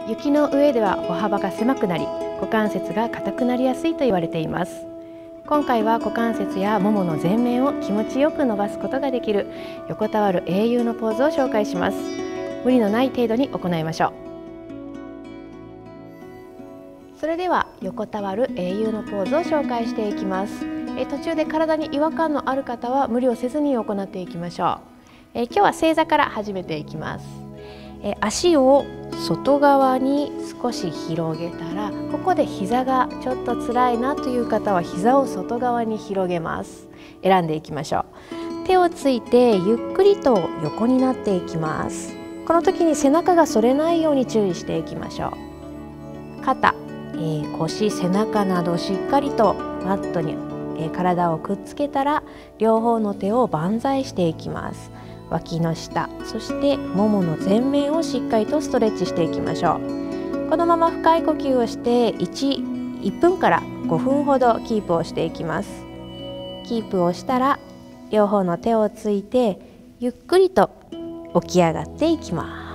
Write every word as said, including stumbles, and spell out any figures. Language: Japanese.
雪の上では歩幅が狭くなり、股関節が硬くなりやすいと言われています。今回は股関節やももの前面を気持ちよく伸ばすことができる横たわる英雄のポーズを紹介します。無理のない程度に行いましょう。それでは横たわる英雄のポーズを紹介していきます。え途中で体に違和感のある方は無理をせずに行っていきましょう。え今日は正座から始めていきます。え足を外側に少し広げたら、ここで膝がちょっと辛いなという方は膝を外側に広げます。選んでいきましょう。手をついてゆっくりと横になっていきます。この時に背中が反れないように注意していきましょう。肩、えー、腰、背中などしっかりとマットに、えー、体をくっつけたら、両方の手を万歳していきます。脇の下、そしてももの前面をしっかりとストレッチしていきましょう。このまま深い呼吸をしていち、いっぷんからごふんほどキープをしていきます。キープをしたら両方の手をついてゆっくりと起き上がっていきます。